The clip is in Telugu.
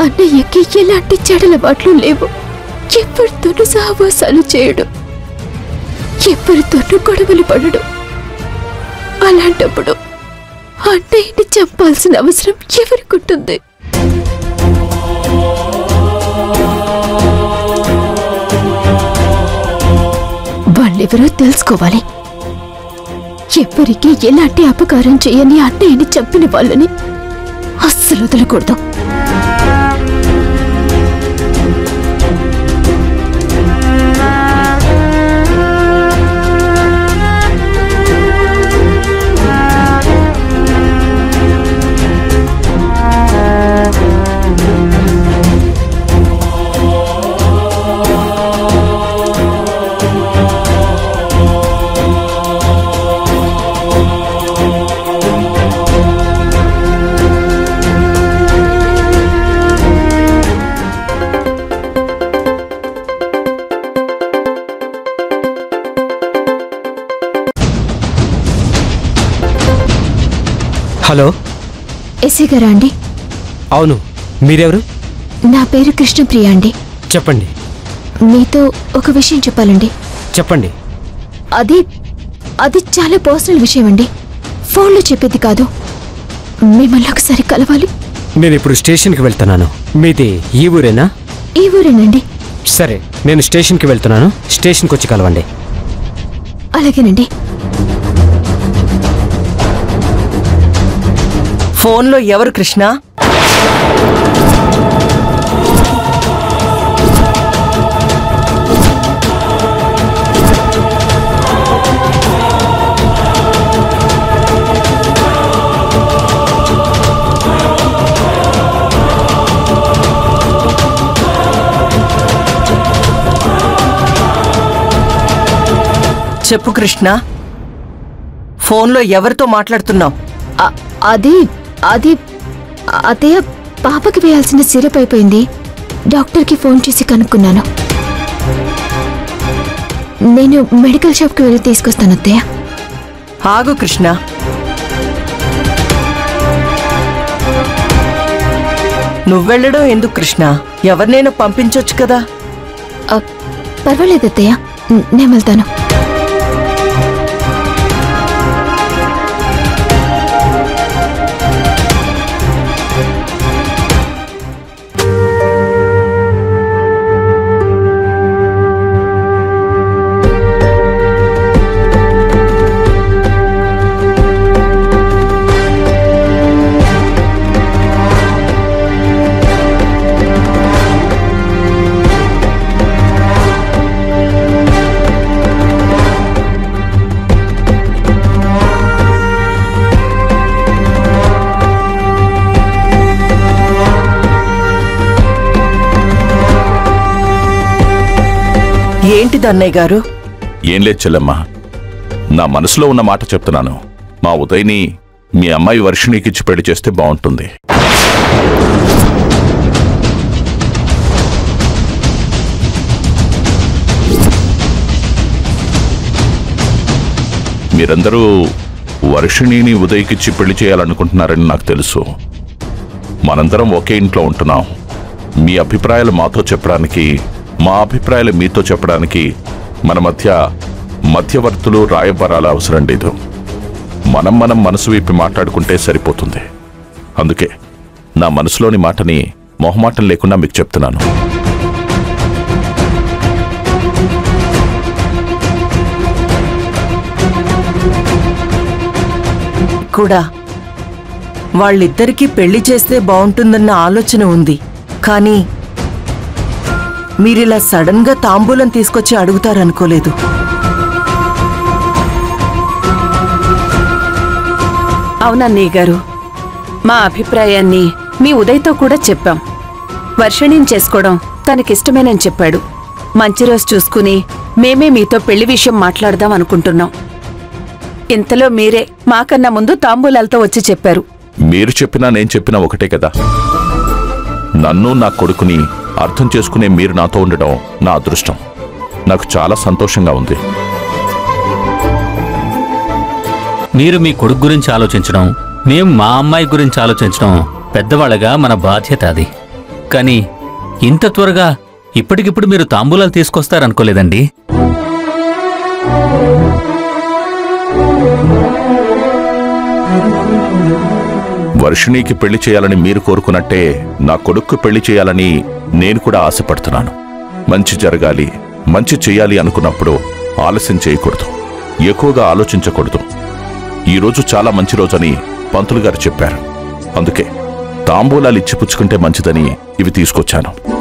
అన్నయ్యకి ఎలాంటి చెడలవాట్లు లేవు. ఎవరితోనూ సహవాసాలు చేయడు, ఎవరితోనూ గొడవలు పడడు. అలాంటప్పుడు అన్నయ్యని చంపాల్సిన అవసరం ఎవరికుంటుంది? వాళ్ళెవరో తెలుసుకోవాలి. ఎవరికి ఎలాంటి అపకారం చేయని అన్నయ్యని చంపిన వాళ్ళని అస్సలు వదలకూడదు. హలో, ఎస్ఐ గారా అండి? అవును, మీరెవరు? నా పేరు కృష్ణప్రియ అండి. చెప్పండి. మీతో ఒక విషయం చెప్పాలండి. చెప్పండి. అది చాలా పర్సనల్ విషయం అండి, ఫోన్లో చెప్పేది కాదు. మిమ్మల్ని ఒకసారి కలవాలి. నేను ఇప్పుడు స్టేషన్కి వెళ్తున్నాను. మీది ఈ ఊరేనా? ఈ ఊరేనండి. సరే, నేను స్టేషన్కి వెళ్తున్నాను. స్టేషన్కి వచ్చి కలవండి. అలాగేనండి. ఫోన్లో ఎవరు కృష్ణ? చెప్పు కృష్ణ, ఫోన్లో ఎవరితో మాట్లాడుతున్నావు? అది అత్తయ్య, పాపకి వేయాల్సిన సిరప్ అయిపోయింది. డాక్టర్కి ఫోన్ చేసి కనుక్కున్నాను. నేను మెడికల్ షాప్కి వెళ్ళి తీసుకొస్తాను అత్తయ్య. ఆగు కృష్ణ, నువ్వెళ్ళడం ఎందుకు కృష్ణ? ఎవరినైనా పంపించొచ్చు కదా. పర్వాలేదు అత్తయ్య, నేను వెళ్తాను. ఏంటిది అన్నయ్య గారు? ఏం లేదు చెల్లెమ్మా, నా మనసులో ఉన్న మాట చెప్తున్నాను. మా ఉదయ్ని మీ అమ్మాయి వర్షిణికిచ్చి పెళ్లి చేస్తే బాగుంటుంది. మీరందరూ వర్షిణిని ఉదయ్కిచ్చి పెళ్లి చేయాలనుకుంటున్నారని నాకు తెలుసు. మనందరం ఒకే ఇంట్లో ఉంటున్నాం. మీ అభిప్రాయాలు మాతో చెప్పడానికి, మా అభిప్రాయాలు మీతో చెప్పడానికి మన మధ్య మధ్యవర్తులు, రాయబారాల అవసరం లేదు. మనం మనసు విప్పి మాట్లాడుకుంటే సరిపోతుంది. అందుకే నా మనసులోని మాటని మొహమాటం లేకుండా మీకు చెప్తున్నాను. కూడా వాళ్ళిద్దరికీ పెళ్లి చేస్తే బాగుంటుందన్న ఆలోచన ఉంది. కానీ మీరిలా సడన్ గా తాంబూలం తీసుకొచ్చి అడుగుతారనుకోలేదు. అవునన్నయ్య గారు, మా అభిప్రాయాన్ని మీ ఉదయ్తో కూడా చెప్పాం. వర్షిణిని చేసుకోవడం తనకిష్టమేనని చెప్పాడు. మంచి రోజు చూసుకుని మేమే మీతో పెళ్లి విషయం మాట్లాడదాం అనుకుంటున్నాం. ఇంతలో మీరే మాకన్నా ముందు తాంబూలాలతో వచ్చి చెప్పారు. మీరు చెప్పినా నేను చెప్పినా ఒకటే కదా. నన్ను, నా కొడుకుని అర్థం చేసుకునే మీరు నాతో ఉండడం నా అదృష్టం. నాకు చాలా సంతోషంగా ఉంది. మీరు మీ కొడుకు గురించి ఆలోచించడం, మేం మా అమ్మాయి గురించి ఆలోచించడం పెద్దవాళ్ళగా మన బాధ్యత. అది కానీ ఇంత త్వరగా ఇప్పటికిప్పుడు మీరు తాంబూలాలు తీసుకొస్తారనుకోలేదండి. వర్షిణికి పెళ్లి చేయాలని మీరు కోరుకున్నట్టే నా కొడుక్కు పెళ్లి చేయాలని నేను కూడా ఆశపడుతున్నాను. మంచి జరగాలి, మంచి చెయ్యాలి అనుకున్నప్పుడు ఆలస్యం చేయకూడదు, ఎక్కువగా ఆలోచించకూడదు. ఈరోజు చాలా మంచి రోజని పంతులు గారు చెప్పారు. అందుకే తాంబూలాలు ఇచ్చి పుచ్చుకుంటే మంచిదని ఇవి తీసుకొచ్చాను.